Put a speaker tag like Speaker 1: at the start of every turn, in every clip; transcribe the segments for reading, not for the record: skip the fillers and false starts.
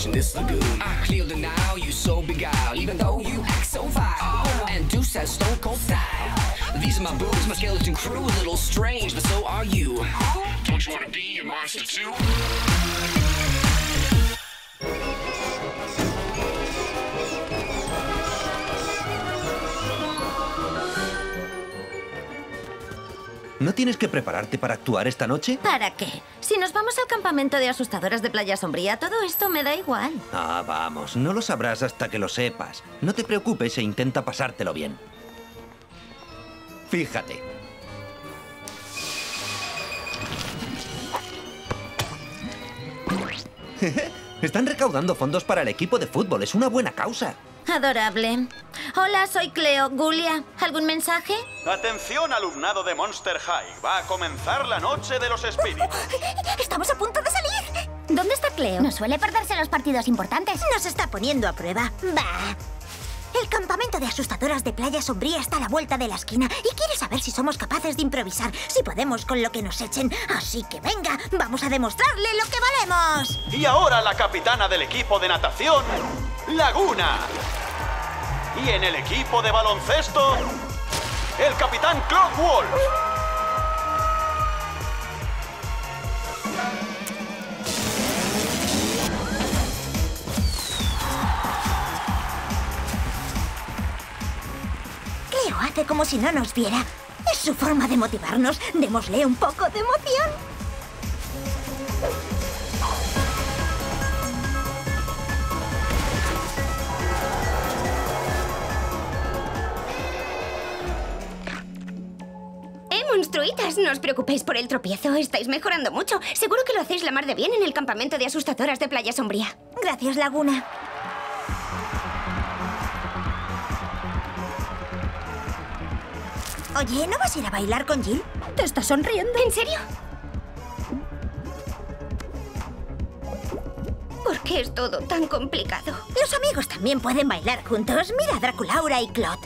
Speaker 1: watching this lagoon. I clear the now, you so beguiled, even though you act so vile. And Deuce has stone cold style. These are my boobs, my skeleton crew, a little strange, but so are you. Don't you wanna be a monster too?
Speaker 2: ¿No tienes que prepararte para actuar esta noche?
Speaker 3: ¿Para qué? Si nos vamos al campamento de asustadoras de Playa Sombría, todo esto me da igual.
Speaker 2: Ah, vamos, no lo sabrás hasta que lo sepas. No te preocupes e intenta pasártelo bien. Fíjate. Están recaudando fondos para el equipo de fútbol. Es una buena causa.
Speaker 3: Adorable. Hola, soy Cleo. Gulia, ¿algún mensaje?
Speaker 4: Atención, alumnado de Monster High. Va a comenzar la noche de los espíritus.
Speaker 5: ¡Estamos a punto de salir!
Speaker 3: ¿Dónde está Cleo?
Speaker 5: No suele perderse los partidos importantes. Nos está poniendo a prueba. Bah. El campamento de asustadoras de Playa Sombría está a la vuelta de la esquina y quiere saber si somos capaces de improvisar, si podemos con lo que nos echen. Así que venga, vamos a demostrarle lo que valemos.
Speaker 4: Y ahora la capitana del equipo de natación, Laguna. Y en el equipo de baloncesto, el capitán Clockwork.
Speaker 5: Cleo hace como si no nos viera. Es su forma de motivarnos. Démosle un poco de emoción.
Speaker 6: Monstruitas, no os preocupéis por el tropiezo. Estáis mejorando mucho. Seguro que lo hacéis la mar de bien en el campamento de asustadoras de Playa Sombría.
Speaker 5: Gracias, Laguna. Oye, ¿no vas a ir a bailar con Jill?
Speaker 3: ¿Te estás sonriendo?
Speaker 6: ¿En serio? ¿Por qué es todo tan complicado?
Speaker 5: Los amigos también pueden bailar juntos. Mira a Draculaura y Claude.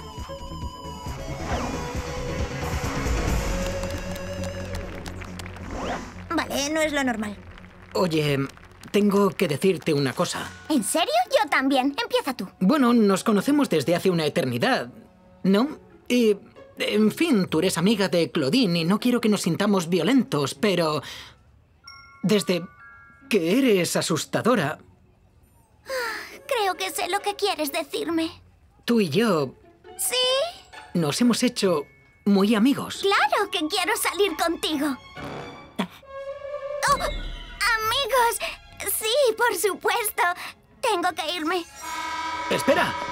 Speaker 5: Vale, no es lo normal.
Speaker 7: Oye, tengo que decirte una cosa.
Speaker 5: ¿En serio? Yo también. Empieza tú.
Speaker 7: Bueno, nos conocemos desde hace una eternidad, ¿no? Y, en fin, tú eres amiga de Claudine y no quiero que nos sintamos violentos, pero... desde que eres asustadora...
Speaker 5: Creo que sé lo que quieres decirme.
Speaker 7: Tú y yo...
Speaker 5: ¿Sí?
Speaker 7: Nos hemos hecho muy amigos.
Speaker 5: ¡Claro que quiero salir contigo! ¡Oh! ¡Amigos! Sí, por supuesto. Tengo que irme.
Speaker 7: ¡Espera!